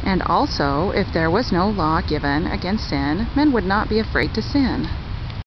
And also, if there was no law given against sin, men would not be afraid to sin.